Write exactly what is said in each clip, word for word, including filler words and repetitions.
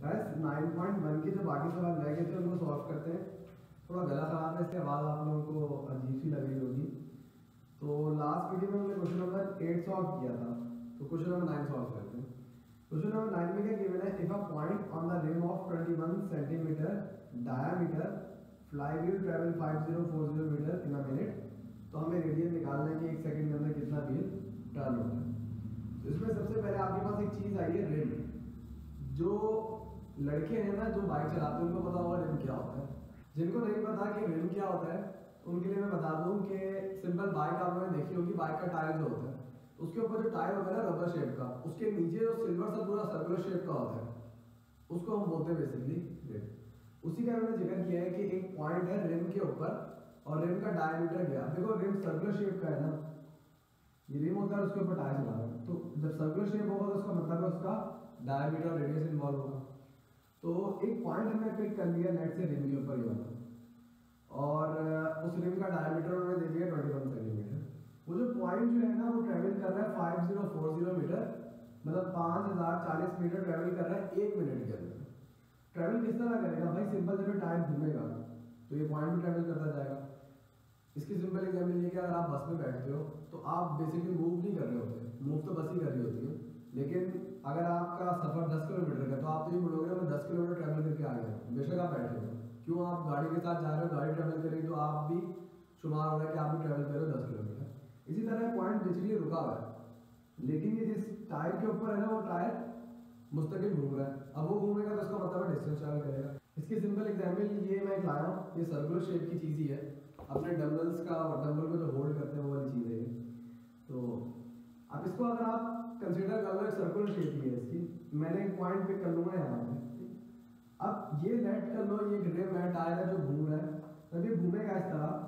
Guys nine point one के जो बाकी सवाल रह गए थे उनको सॉल्व करते हैं। थोड़ा गला खराब है, इसके बाद आप लोगों को अजीब सी लग रही होगी। तो लास्ट वीडियो में हमने क्वेश्चन नंबर एट सॉल्व किया था, तो क्वेश्चन नंबर नाइन सॉल्व करते हैं। क्वेश्चन नंबर नाइन में क्या गिवन है, if a point on the rim of twenty one centimetre diameter flywheel travel five zero four zero metre in a minute, तो हमें रेडियस निकालना है कि एक सेकंड के अंदर कितना व्हील टर्न होता है। तो इसमें सबसे पहले आपके पास एक चीज़ आई है, रिम। जो लड़के हैं ना जो बाइक चलाते हैं उनको पता होगा रिम क्या होता है। जिनको नहीं पता कि रिम क्या होता है उनके लिए मैं बता दूं कि सिंपल बाइक आप लोगों ने देखी होगी, बाइक का टायर जो होता है उसके ऊपर जो टायर होता है ना रबर शेप का, उसके नीचे जो सिल्वर सा पूरा सर्कुलर शेप का होता है उसको हम बोलते हैं बेसिकली रिम। उसी का मैंने जिक्र किया है कि एक पॉइंट है रिम के ऊपर और रिम का डायमीटर गया। देखो रिम सर्कुलर शेप का है ना, ये रिम होता है उसके ऊपर टायर चला रहा है, तो जब सर्कुलर शेप होगा तो उसका मतलब है उसका डायमीटर रेडियस इन्वॉल्व होगा। तो एक पॉइंट हमने पिक कर लिया नेट से रिम के ऊपर ही वाला, और उस रिम का डायमीटर उन्होंने दे दिया ट्वेंटी वन सेंटीमीटर। वो जो पॉइंट जो है ना वो ट्रेवल कर रहा है five zero four zero metre, मतलब पाँच हज़ार चालीस मीटर ट्रेवल कर रहा है एक मिनट के अंदर। ट्रेवल किस तरह करेगा भाई, सिंपल जब टायर घूमेगा तो ये पॉइंट भी ट्रेवल करता जाएगा। इसकी सिंपल एग्जाम्पल ये कि अगर आप बस में बैठते हो तो आप बेसिकली मूव नहीं कर रहे होते, मूव तो बस ही कर रही होती है। लेकिन अगर आपका सफर दस किलोमीटर का तो आप तो ये बोलोगे मैं दस किलोमीटर ट्रैवल करके आ गया, बेशक आप बैठे हो। क्यों, आप गाड़ी के साथ जा रहे हो, गाड़ी ट्रैवल करेगी तो आप भी शुमार हो रहा है कि आप भी ट्रैवल कर रहे हो दस किलोमीटर। इसी तरह पॉइंट बेसिकली रुका हुआ है, लेकिन ये जिस टायर के ऊपर है ना वो टायर मुस्तकिल घूम रहा है। अब वो घूमेगा तो उसका मतलब है डिस्टेंस ट्रैवल करेगा। इसकी सिंपल एग्जाम्पल ये मैं लाया हूँ, ये सर्कुलर शेप की चीज़ ही है, अपने डम्बल्स का डम्बल को जो होल्ड करते हैं वो वाली चीज़ है। तो अब इसको अगर आप कंसीडर कर लो एक सर्कुलर शेप ही है इसकी, मैंने एक पॉइंट पिक कर लूँगा यहाँ पे। अब ये लेट कर लो ये रिम है, टायर है जो घूम रहा है, तब ये घूमेगा इस तरह,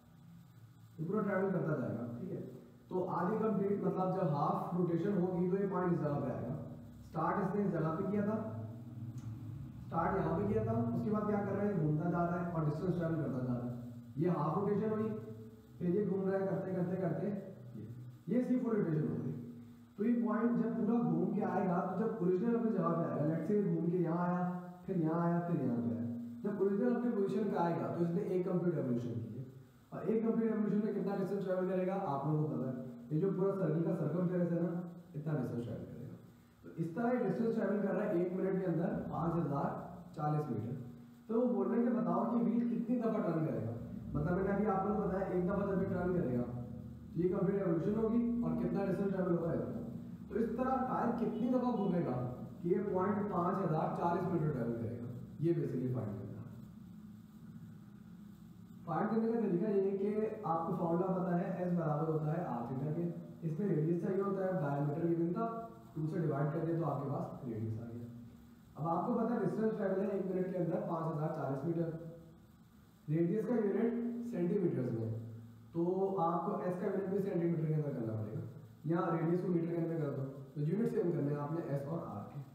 ये पूरा ट्रैवल करता जाएगा, ठीक है। तो आगे कंप्लीट मतलब जब हाफ रोटेशन होगी तो ये पॉइंट इस जगह पे आएगा। स्टार्ट इसने इस जगह पे किया था, स्टार्ट यहाँ पे किया था, उसके बाद क्या कर रहा है घूमता जा रहा है और डिस्टेंस ट्रैवल करता जा रहा है। ये हाफ रोटेशन हुई, फिर ये घूम रहा है करते करते करते ये इसकी फुल रोटेशन होगी। तो ये पॉइंट जब पूरा घूम के आएगा तो जब ओरिजिनल अपनी जगह पे आएगा, लेट्स से घूम के यहाँ आया, फिर यहाँ आया, फिर यहाँ पे आया, जब ओरिजिनल अपनी पोजीशन पे आएगा तो इसने एक कंप्लीट रेवोल्यूशन की है। और एक कंप्लीट रेवोल्यूशन में कितना डिस्टेंस ट्रैवल करेगा आप लोगों को पता है, ये जो पूरा सर्कल का सर्कमफेरेंस है ना इतना डिस्टेंस ट्रैवल करेगा। तो इस तरह डिस्टेंस ट्रैवल कर रहा है एक मिनट के अंदर पाँच हज़ार चालीस मीटर। तो वो बोल रहे हैं कि बताओ कि व्हील कितनी दफ़ा टर्न करेगा। मतलब मैंने अभी आप लोगों को बताया एक दफ़ा जब भी टर्न करेगा तो ये कंप्लीट रेवोल्यूशन होगी और कितना डिस्टेंस ट्रैवल होगा। तो इस तरह टायर कितनी दफ़ा घूमेगा कि ये पॉइंट पाँच हज़ार चालीस मीटर ट्रैवल करेगा। ये बेसिकली फाइंड करना है। फाइंड करने का तरीका ये है कि आपको फॉर्मूला पता है, एस बराबर होता है आर थीटा के, इसमें रेडियस चाहिए होता है, डायमीटर गिवन था, टू से डिवाइड कर दिया तो आपके पास रेडियस आ गया। अब आपको पता है डिस्टेंस ट्रैवल है एक मिनट के अंदर पाँच हज़ार चालीस मीटर, रेडियस का यूनिट सेंटीमीटर्स में, तो आपको एस का यूनिट भी सेंटीमीटर के अंदर करना पड़ेगा, या रेडियस को मीटर के अंदर कर दो, तो यूनिट सेम करने हैं आपने एस और आर के।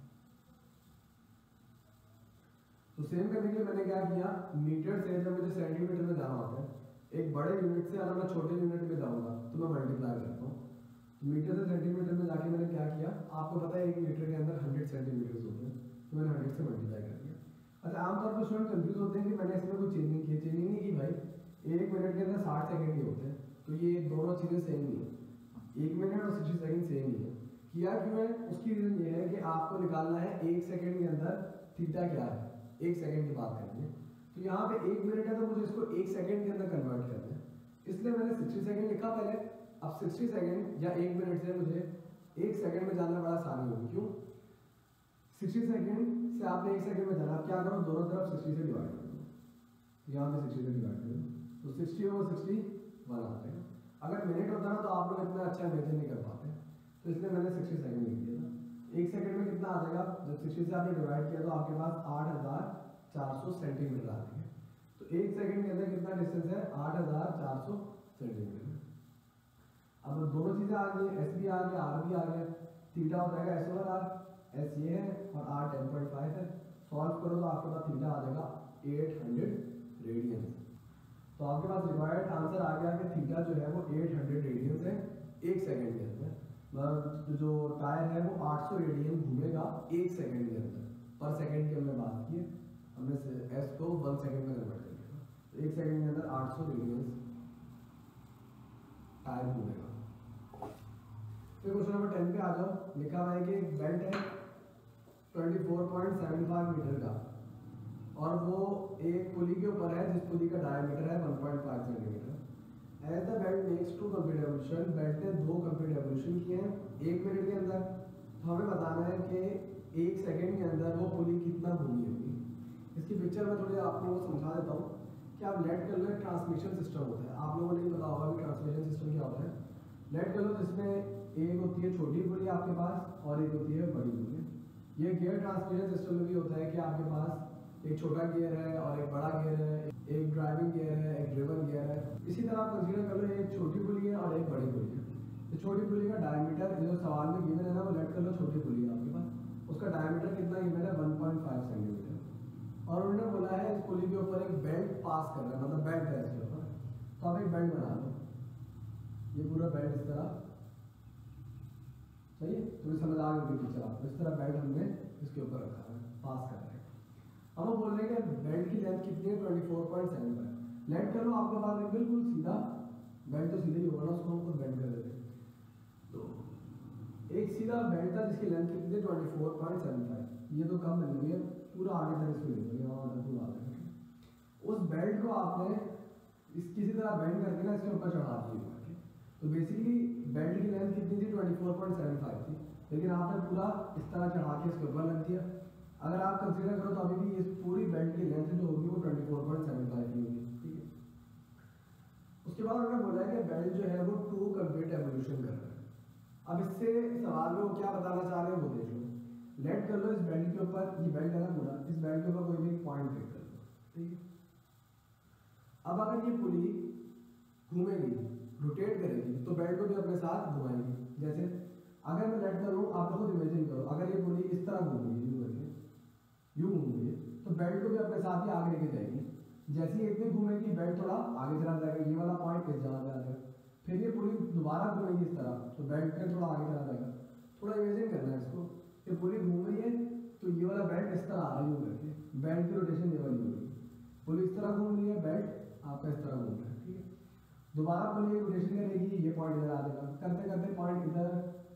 तो सेम करने के लिए मैंने क्या किया, मीटर से जब मुझे सेंटीमीटर में जाना होता है, एक बड़े यूनिट से अगर मैं छोटे यूनिट में जाऊंगा तो मैं मल्टीप्लाई करता हूँ। तो मीटर से सेंटीमीटर में जाके मैंने क्या किया, आपको पता है एक मीटर के अंदर हंड्रेड सेंटीमीटर होते हैं, तो मैंने हंड्रेड से मल्टीप्लाई कर दिया। अच्छा, आमतौर पर स्टूडेंट कंफ्यूज होते हैं कि मैंने इसमें कोई चेंजिंग की, चेंजिंग नहीं की भाई, एक मिनट के अंदर साठ सेकंड ही होते हैं, तो ये दोनों चीज़ें सेम नहीं है, एक मिनट और सिक्सटी सेकंड सेम नहीं है। किया क्यों है, उसकी रीज़न ये है कि आपको निकालना है एक सेकंड के अंदर थीटा क्या है, एक सेकंड की बात करनी है। तो यहाँ पे एक मिनट है तो मुझे इसको एक सेकंड के अंदर कन्वर्ट करना है, इसलिए मैंने सिक्सटी सेकंड लिखा पहले। अब सिक्सटी सेकंड या एक मिनट से मुझे एक सेकंड में जाना बड़ा आसानी होगी। क्यों, सिक्सटी सेकंड से आपने एक सेकंड में जाना, आप क्या करो दोनों तरफ सिक्सटी से डिवाइड कर दो, यहाँ पे सिक्सटी से डिवाइड कर दो, तो सिक्सटी और सिक्सटी वन आ जाएगा। अगर मिनट होता ना तो आप लोग इतना अच्छा इमेजिन नहीं कर पाते, तो इसलिए मैंने सिक्सटी सेकंड लिख दिया था। एक सेकंड में कितना आ जाएगा, जब सिक्सटी से आपने डिवाइड किया तो आपके पास आठ हज़ार चार सौ सेंटीमीटर आ जाएंगे। तो एक सेकंड के अंदर कितना डिस्टेंस है, आठ हज़ार चार सौ सेंटीमीटर। अब दोनों चीज़ें आ गई, एस भी आ गया, आर भी आ गया, थीटा हो जाएगा एस ओवर आर, एस ये है और आर टेन पॉइंट फाइव है। सॉल्व करो तो आपके पास थीटा आ जाएगा एट हंड्रेड रेडियन। तो आपके पास रिक्वायर्ड आंसर आ गया कि थीटा जो है वो एट हंड्रेड रेडियन है एक सेकंड के अंदर। मतलब जो टायर है वो आठ सौ रेडियन घूमेगा एक सेकंड के अंदर, पर सेकंड हमने एस को वन सेकेंड में कन्वर्ट कर दिया। तो एक सेकेंड के अंदर आठ सौ रेडियंस टाइम घूमेगा। फिर क्वेश्चन नंबर टेन पे आ जाओ। लिखा हुआ है कि एक बेल्ट है चौबीस पॉइंट सात पाँच मीटर का और वो एक पुली के ऊपर है जिस पुली का डायमीटर है one point five centimetre. As the belt makes two complete revolution, belt ने दो कंप्लीट एवोल्यूशन किए हैं एक मिनट के अंदर। तो हमें बताना है कि एक सेकेंड के अंदर वो पुली कितना घूमी होगी। इसकी पिक्चर में थोड़ी आप लोगों को समझा देता हूँ कि आप लेट कर लो एक ट्रांसमिशन सिस्टम होता है, आप लोगों को नहीं पता होगा कि ट्रांसमिशन सिस्टम क्या होता है। लेट कर लो जिसमें एक होती है छोटी पुली आपके पास और एक होती है बड़ी पुली। ये गियर ट्रांसमिशन सिस्टम में भी होता है कि आपके पास एक छोटा गियर है और एक बड़ा गियर है, एक ड्राइविंग गियर है, एक ड्रिवन गियर है। इसी तरह आप कंसीडर कर लो एक छोटी पुली है और एक बड़ी पुली है। तो छोटी पुली का डायमीटर जो सवाल में गिवन है ना, वो लेट कर लो छोटी पुली है आपके पास, उसका डायमीटर कितना गिवन है वन पॉइंट फाइव सेंटीमीटर। और उन्होंने बोला है इस पुली के ऊपर एक बेल्ट पास कर रहा है, मतलब बेल्ट है इसके ऊपर। तो आप एक बेल्ट बना लो, ये पूरा बेल्ट इस तरह, सही है, तुम्हें समझ आ गई पिक्चर आपको। इस तरह बेल्ट हमने इसके ऊपर रखा है, पास कर रहे हैं। अब वो बोल रहे हैं कि बेल्ट की लेंथ कितनी है चौबीस पॉइंट सात पाँच। लेट कर लो आपके पास एक बिल्कुल सीधा बेल्ट, तो सीधा ही होगा ना, उसको हम खुद बेल्ट कर देते हैं। तो एक सीधा बेल्ट था जिसकी लेंथ कितनी है चौबीस पॉइंट सात पाँच। ये तो कम बनी हुई है, पूरा आगे तक इसको ले लो, यहाँ तक पूरा आगे। उस बेल्ट को आपने इस किसी तरह बेंड करके ना इसके ऊपर चढ़ा दिया। तो बेसिकली बेल्ट की लेंथ कितनी थी चौबीस पॉइंट सात पाँच थी, लेकिन आपने पूरा इस तरह चढ़ा के इसके ऊपर रख दिया। अगर आप कंसीडर करो तो अभी भी इस पूरी बेल्ट की लेंथ जो होगी वो चौबीस पॉइंट सात पाँच की होगी, ठीक है। उसके बाद उन्होंने बोला है कि बेल्ट जो है वो टू कंप्लीट एवोल्यूशन कर रहा है। अब इससे सवाल में वो क्या बताना चाह रहे हैं वो देख लो। लेट कर लो इस बेल्ट के ऊपर, ये बेल्ट है ना पूरा, इस बेल्ट के ऊपर कोई भी पॉइंट पिक कर लो, ठीक है। अब अगर ये पुली घूमेगी, रोटेट करेगी, तो बेल्ट को भी अपने साथ घुमाएगी। जैसे अगर मैं लेट करूँ, आप लोग खुद इमेजिन करो, अगर ये पुली इस तरह घूम रही है, यूँ करके यूँ घूम रही है, तो बेल्ट को भी अपने साथ ही आगे लेके जाएगी। जैसे ही इतनी घूमेगी बेल्ट थोड़ा आगे चला जाएगा, ये वाला पॉइंट इस जगह पे आ जाएगा। फिर ये पुली दोबारा घूमेगी इस तरह, तो बेल्ट फिर थोड़ा आगे चला जाएगा। थोड़ा इमेजिन करना है इसको, ये पुली घूम रही है तो ये वाला बेल्ट इस तरह आ रही है करके, बेल्ट की रोटेशन ये वाली होगी। पुली इस तरह घूम रही है, बेल्ट आपका इस तरह घूम रहा है, ठीक है। दोबारा पुली रोटेशन करेगी, ये पॉइंट इधर आ जाएगा, करते करते पॉइंट इधर,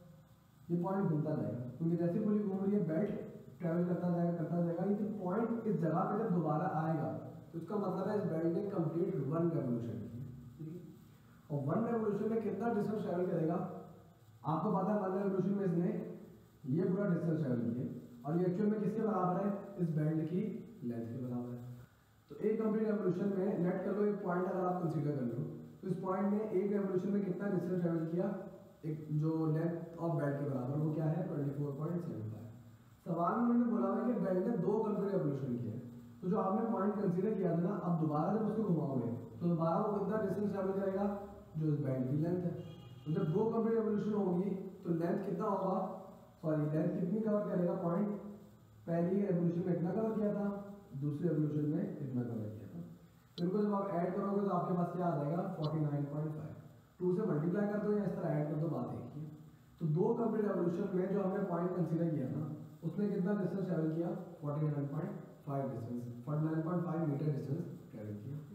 ये पॉइंट घूमता जाएगा, क्योंकि जैसे पुली घूम रही है बेल्ट ट्रैवल करता जाएगा करता जाएगा। ये जो पॉइंट इस जगह पे जब दोबारा आएगा तो इसका मतलब है इस बेल्ट ने कंप्लीट वन रेवोल्यूशन की, और वन रेवोल्यूशन में कितना डिस्टेंस ट्रैवल करेगा आपको पता है। वन रेवोल्यूशन में इसने ये पूरा डिस्टेंस ट्रैवल किया, और ये एक्चुअल में किसके बराबर है, इस बेल्ट की लेंथ के बराबर है। तो एक कंप्लीट रेवोल्यूशन में लेट कर लो एक पॉइंट अगर आप कंसीडर कर लो, तो इस पॉइंट ने एक रेवोल्यूशन में कितना डिस्टेंस ट्रैवल किया, एक जो लेंथ ऑफ बेल्ट के बराबर, वो क्या है चौबीस पॉइंट सात पाँच। सवाल में उन्होंने बोला है कि बेल्ट ने दो कंप्लीट रेवोल्यूशन किए, तो जो आपने पॉइंट कंसीडर किया था ना, अब दोबारा जब उसको घुमाओगे तो दोबारा वो कितना डिस्टेंस ट्रैवल करेगा, जो इस बेल्ट की लेंथ है। तो जब दो कंप्लीट रेवोल्यूशन होगी तो लेंथ कितना होगा, सॉरी लेंथ कितनी कवर करेगा पॉइंट, पहली रेवोल्यूशन में इतना कवर किया था, दूसरी रेवोल्यूशन में इतना कवर किया था। तो इनको जब आप ऐड करोगे तो आपके पास क्या आ जाएगा उनचास पॉइंट पाँच। टू से मल्टीप्लाई कर दो या इस तरह ऐड कर दो, बात एक ही है। तो दो कंप्लीट रेवोल्यूशन में जो हमने पॉइंट कंसीडर किया था उसने कितना डिस्टेंस ट्रैवल किया, उनचास पॉइंट पाँच डिस्टेंस, उनचास पॉइंट पाँच मीटर डिस्टेंस ट्रैवल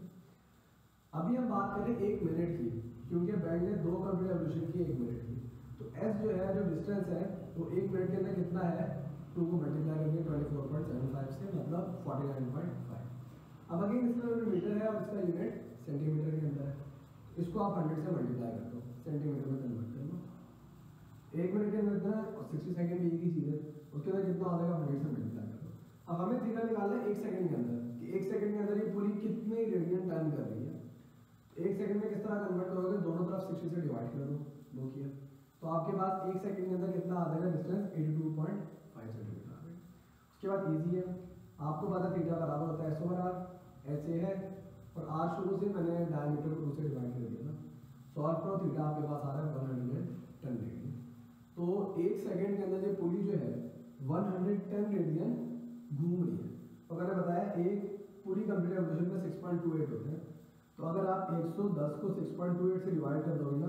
किया। अभी हम बात करें एक मिनट की, क्योंकि बेल्ट ने दो कंप्लीट रेवोल्यूशन की एक मिनट की। तो एस जो है जो डिस्टेंस है वो एक मिनट के अंदर कितना है, टू को मल्टीप्लाई करके चौबीस पॉइंट सात पाँच से मतलब उनचास पॉइंट पाँच। अब अगेन इसका यूनिट मीटर है और इसका यूनिट सेंटीमीटर के अंदर है, इसको आप हंड्रेड से मल्टीप्लाई कर दो, सेंटीमीटर में कन्वर्ट कर लो। एक मिनट के अंदर इतना और सिक्सटी सेकेंड भी एक ही चीज़ है, उसके अंदर कितना आ जाएगा हंड्रेड से मल्टीप्लाई कर दो। अब हमें थीटा निकालना है एक सेकंड के अंदर कि एक सेकंड के अंदर ये पूरी कितने रेडियन टर्न कर रही है। एक सेकंड में किस तरह कन्वर्ट करोगे, दोनों तरफ सिक्सटी से डिवाइड कर दो, दो किया तो आपके पास एक सेकंड के अंदर कितना आ जाएगा डिस्टेंस बयासी पॉइंट पाँच सेंटीमीटर आ गया। उसके बाद इजी है, आपको पता थीटा बराबर होता है S over R, H A है और आर शुरू से मैंने डायमीटर को टू से डिवाइड कर दिया था। सॉल्व करो, थीटा आपके पास आ रहा है वन हंड्रेड टेन रेडियन। तो एक सेकंड के अंदर ये पुली जो है वन हंड्रेड टेन रेडियन घूम रही है। तो मैंने बताया एक पूरी कंप्लीट रेवोल्यूशन में सिक्स पॉइंट टू एट होते हैं, तो अगर आप एक सौ दस को सिक्स पॉइंट टू एट से डिवाइड कर दोगे ना,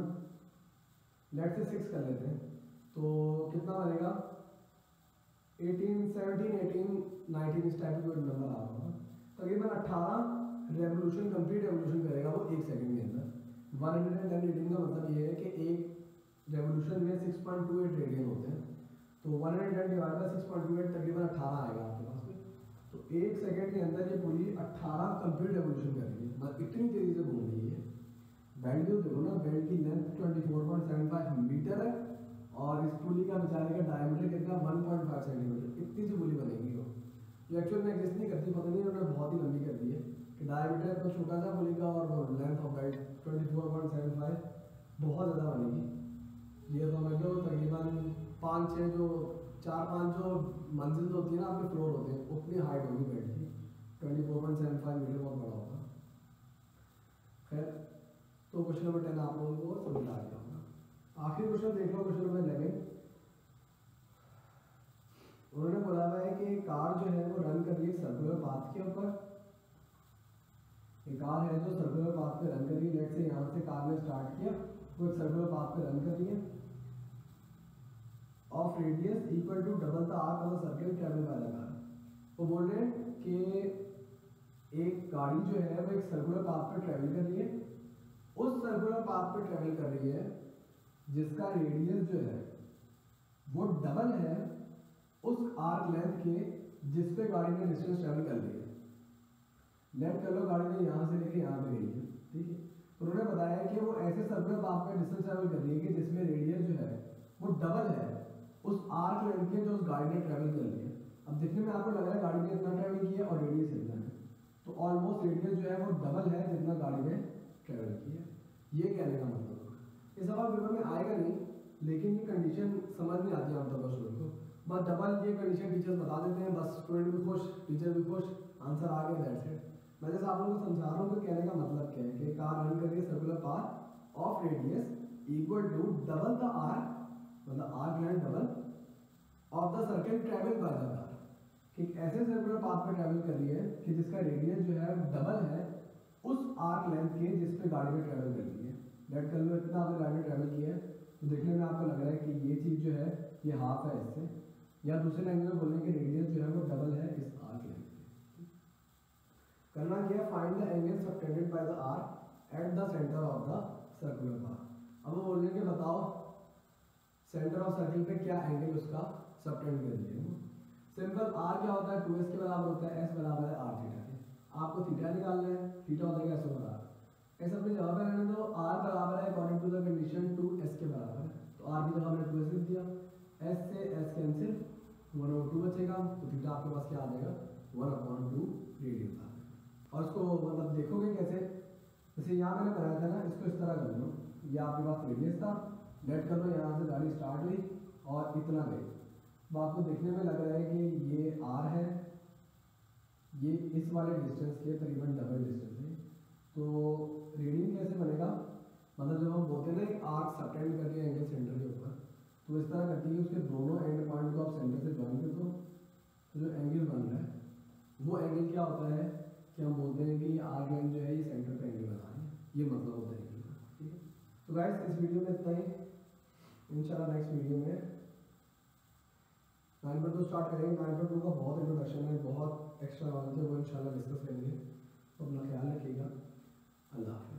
लेट से सिक्स कर लेते हैं, तो कितना बनेगा एटीन सेवनटीन एटीन नाइनटीन इस टाइप का कोई नंबर आ रहा होगा। तकरीबन अट्ठारह रेवोल्यूशन कंप्लीट रेवोल्यूशन करेगा वो एक सेकंड के अंदर। One hundred and ten radian का मतलब ये है कि एक रेवोल्यूशन में six point two eight radian होते हैं, तो one hundred ten divide by six point two eight तकरीबन अट्ठारह आएगा आपके पास में। तो एक सेकंड के अंदर ये पूरी अट्ठारह कंप्लीट रेवोल्यूशन करेगी, मतलब इतनी तेज़ी से घूम रही है। बेल्ट जो देखो ना, बेल्ट की length twenty four point seven five metre है और इस पुली का बेचारे का डायमीटर कितना वन पॉइंट फाइव सेंटीमीटर। इतनी सी पुली बनेगी वो, जो एक्चुअल में एग्जिस्ट नहीं करती, पता नहीं उन्होंने बहुत ही लंबी कर दी है कि डायमीटर तो छोटा सा पुली का और length of belt twenty four point seven five बहुत ज़्यादा बनेगी। ये समझ लो तकरीबन पाँच छः जो चार पाँच जो मंजिल होती है ना आपके फ्लोर होते हैं, उतनी हाइट होगी बेल्ट की। Twenty four point seven five metre बहुत बड़ा होगा। खैर, तो क्वेश्चन नंबर टेन आप लोगों को समझ आ गया होगा। आखिरी क्वेश्चन देख लो, क्वेश्चन नंबर इलेवन। उन्होंने बोला हुआ है कि कार जो है वो रन कर रही है सर्कुलर पाथ के ऊपर। एक कार है जो सर्कुलर पाथ पे रन कर रही है। लेट से यहाँ से कार ने स्टार्ट किया, वो एक सर्कुलर पाथ पे रन कर रही है of radius equal to double the arc of the circle travel by the car. वो बोल रहे हैं कि एक गाड़ी जो है वो एक सर्कुलर पाथ पे ट्रेवल कर रही है, उस सर्कुलर पाथ पे ट्रेवल कर रही है जिसका रेडियस जो है वो डबल है उस आर्क लेंथ के जिस पे गाड़ी ने डिस्टेंस ट्रेवल कर ली है। लेट कर लो गाड़ी ने यहाँ से लेके यहाँ पे गई है, ठीक है। तो उन्होंने बताया कि वो ऐसे सर्कुलर पाथ पे डिस्टेंस ट्रेवल कर रही है कि जिसमें रेडियस जो है वो डबल है उस आर्क लेंथ के जो उस गाड़ी ने ट्रेवल कर ली है। अब देखने में आपको लग रहा है गाड़ी ने इतना ट्रेवल किया और रेडियस इतना है, तो ऑलमोस्ट रेडियस जो है वो डबल है जितना गाड़ी ने ट्रेवल किया। ये कहने का मतलब ये सवाल पेपर में आएगा नहीं, लेकिन ये कंडीशन समझ नहीं आती आमतौर पर स्टूडेंट को। बस डबल ये कंडीशन टीचर्स बता देते हैं, बस स्टूडेंट भी खुश, टीचर भी खुश, आंसर आ गया, दैट्स इट। मैं जैसे आप लोगों को समझा रहा हूँ तो कहने का मतलब क्या है कि कार रन कर रही है circular path of radius equal to double the arc, मतलब arc length double of the circle travel by the car. कि ऐसे सर्कुलर पाथ पे ट्रेवल कर रही है कि जिसका रेडियस जो है डबल है उस आर्क लेंथ के जिस पे गाड़ी ने ट्रेवल कर ली है। लेट कर लो इतना आपने गाड़ी ने ट्रेवल किया है, तो देखने में आपको लग रहा है कि ये चीज़ जो है ये हाफ है इससे, या दूसरे लैंग्वेज में बोलने की रेडियस जो है वो डबल है इस आर्क लेंथ के। करना क्या, find the angle subtended by the arc at the centre of the circular path. अब वो बोलने के बताओ सेंटर ऑफ सर्कल पे क्या एंगल उसका सबटेंड कर दिया। सिंपल, आर क्या होता है टू एस के बराबर होता है, एस बराबर है आर थीटा के। आपको थीटा निकालना है, थीटा होता है एस ओवर आर। ऐसा अपने जवाब में रहने दो, आर बराबर है according to the condition two S के बराबर है, तो आर की जगह हमने टू एस लिख दिया। एस से S cancel, one over two बचेगा, तो थीटा आपके पास क्या आ जाएगा, वन अपॉन टू रेडियस आ जाएगा। और इसको मतलब देखोगे कैसे, जैसे यहाँ मैंने बनाया था ना, इसको इस तरह कर लो, ये आपके पास रेडियस था, लेट कर लो यहाँ से गाड़ी स्टार्ट हुई और इतना गई। तो आपको देखने में लग रहा है कि ये आर है, ये इस वाले डिस्टेंस के तकरीबन डबल डिस्टेंस है। तो रीडिंग कैसे बनेगा, मतलब जब हम बोलते हैं ना एक आर्क सबटेंड करके एंगल सेंटर के ऊपर, तो इस तरह करती है उसके दोनों एंड पॉइंट को आप सेंटर से ज्वाइन कर दो, तो जो एंगल बन रहा है वो एंगल क्या होता है कि हम बोलते हैं कि आर्क लाइन जो है ये सेंटर पे एंगल बना रही है, ये मतलब होता है एंगल का, ठीक है। तो गाइस इस वीडियो में इतना ही, इंशाल्लाह नेक्स्ट वीडियो में नाइन पॉइंट टू स्टार्ट करेंगे। नाइन पॉइंट टू का बहुत इंट्रोडक्शन है, बहुत एक्स्ट्रा नॉलेज है, वो इंशाल्लाह डिस्कस करेंगे। तो अपना ख्याल रखिएगा, अल्लाह हाफ़िज़।